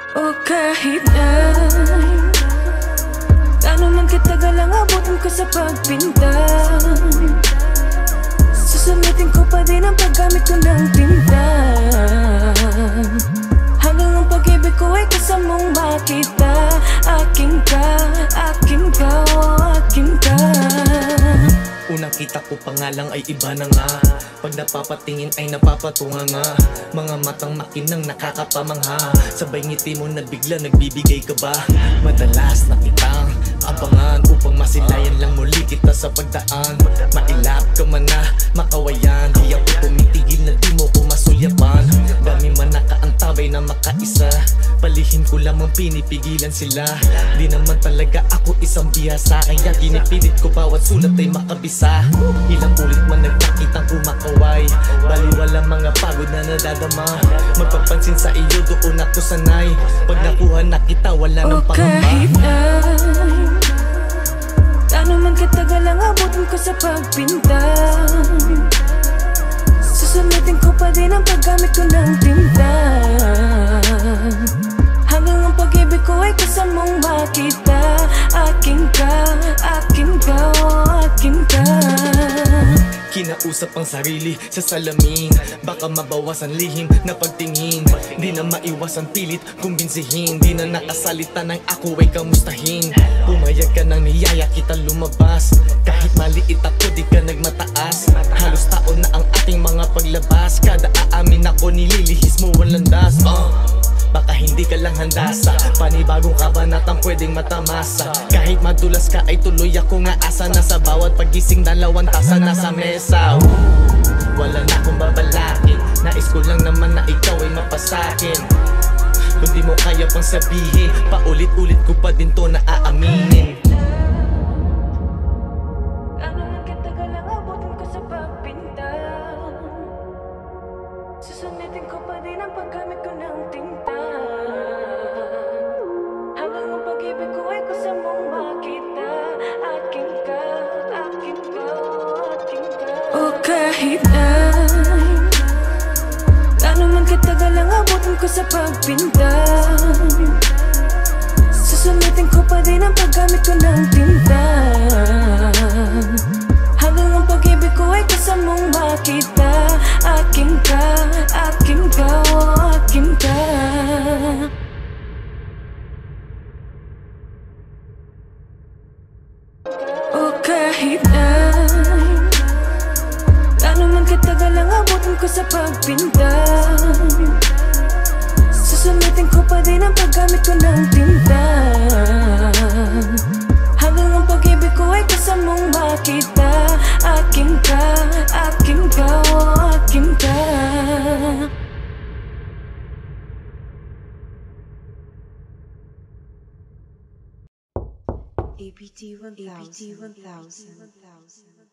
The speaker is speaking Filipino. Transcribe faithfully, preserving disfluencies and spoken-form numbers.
O kahit ay gaano man katagal ang abutin ko sa pagpinta, susulitin ko pa din ang paggamit ko ng tinta, hanggang ang pag-ibig ko ay kasamang makita. Akin ka, akin ka, oh akin ka. Unang kita ko pa nga lang ay iba na nga. Pag napapatingin ay napapatunga nga. Mga matang makinang nakakapamangha. Sabay ngiti mo na bigla nagbibigay ka ba? Madalas na kitang abangan upang masilayan lang muli kita sa pagdaan. Mailap ka man na makawayan, di ako tumitigil na di mo ko masulyapan. Dami man nakaantabay na makaisa, palihim ko lamang pinipigilan sila. Di naman talaga ako isang bihasa, kaya ginipilit ko bawat sulat ay makabisa. Ilang ulit man nagpakitang kumakaway, baliwala mga pagod na nadadama. Magpapansin sa iyo doon ako sanay. Pag nakuha na kita wala nang pangamba. O kahit ay gaano man katagal ang abutin ko sa pagpinta, susulitin ko pa din ang paggamit ko ng tinta, hanggang ang pag-ibig ko ay kasamang makita. Akin ka, akin ka, oh akin ka. Kinausap ang sarili sa salamin, baka mabawasan lihim na pagtingin. Di na maiwasan pilit kumbinsihin, di na nakasalita ng ako ay kamustahin. Pumayag ka nang niyaya kita lumabas, kahit maliit ako di ka nagmataas. Halos taon na ang ating mga paglabas, kada aamin ako nililihis mo walang das. uh. Baka hindi ka lang handa sa panibagong kabanatang pwedeng matamasa. Kahit madulas ka ay tuloy ako nga asa, na sa bawat pagising dalawang tasa nasa mesa. Wala na akong babalakin, nais ko lang naman na ikaw ay mapasakin. Kung di mo kaya pang sabihin, paulit-ulit ko pa din to na aaminin. Gaano man katagal ang abutin ko sa pagpinta, susulitin ko pa din ang paggamit ko ng tinta, hanggang ang pag-ibig ko ay kasamang makita. Akin ka, akin ka, oh akin ka. O kahit ay gaano man katagal ang abutin ko sa pagpinta, susulitin ko pa din ang paggamit ko ng tinta, hanggang ang pag-ibig ko ay kasamang makita. Akin ka, akin ka, oh akin ka. O kahit ay gaano man katagal ang abutin ko sa pagpinta, susulitin ko pa din ang paggamit ko ng tinta, hanggang ang pag-ibig ko ay kasamang makita. Akin ka, akin ka, oh akin ka. A P T one thousand.